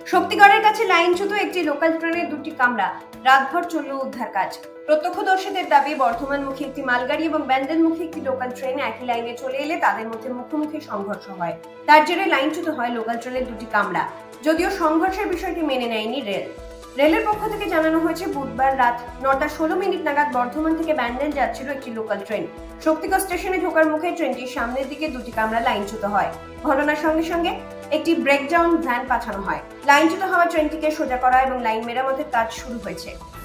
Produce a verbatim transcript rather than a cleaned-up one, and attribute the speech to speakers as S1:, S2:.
S1: শক্তিগড়ের কাছে লাইনচ্যুত একটি লোকাল ট্রেনের দুটি কামরা, রাতভর চলল উদ্ধার কাজ। প্রত্যক্ষদর্শীদের দাবি, বর্ধমানমুখী একটি মালগাড়ি এবং ব্যান্ডেলমুখী একটি লোকাল ট্রেন একই লাইনে চলে এলে তাদের মধ্যে মুখোমুখি সংঘর্ষ হয়। তার জেরে লাইনচ্যুত হয় লোকাল ট্রেনের দুটি কামরা। যদিও সংঘর্ষের বিষয়টি মেনে নেয়নি রেল। রেলের পক্ষ থেকে জানানো হয়েছে, বুধবার রাত নটা ষোলো মিনিট নাগাদ বর্ধমান থেকে ব্যান্ডেল যাচ্ছিল একটি লোকাল ট্রেন। শক্তিগড় স্টেশনে ঢোকার মুখে ট্রেনটির সামনের দিকে দুটি কামরা লাইনচ্যুত হয়। ঘটনার সঙ্গে সঙ্গে একটি ব্রেকডাউন ভ্যান পাঠানো হয়। লাইনচ্যুত হওয়া ট্রেনটিকে সোজা করা এবং লাইন মেরামতের কাজ শুরু হয়েছে।